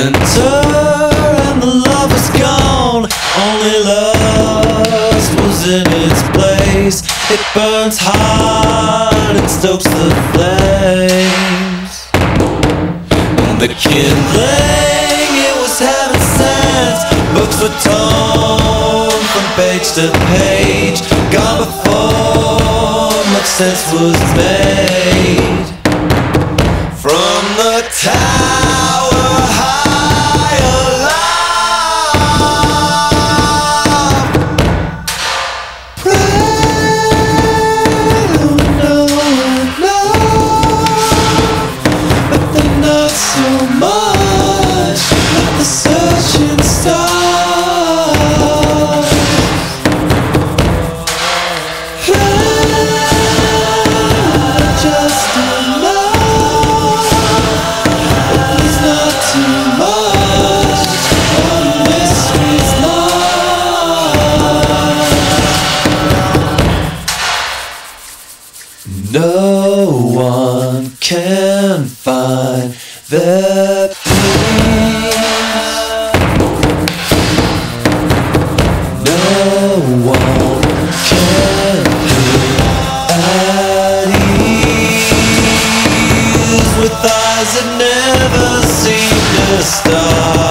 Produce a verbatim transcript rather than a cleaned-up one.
enter and the love is gone. Only lust was in its place. It burns hot, it stokes the flames. And the kindling, it was heaven sent. Books were torn from page to page, gone before much sense was made. From the tower high aloft, pray no one knows, but then not so much. Let the searching start. Pray just enough. It's not too much. All the mystery's lost. No one can find their peace. No one can be at ease with eyes that never seem to stop.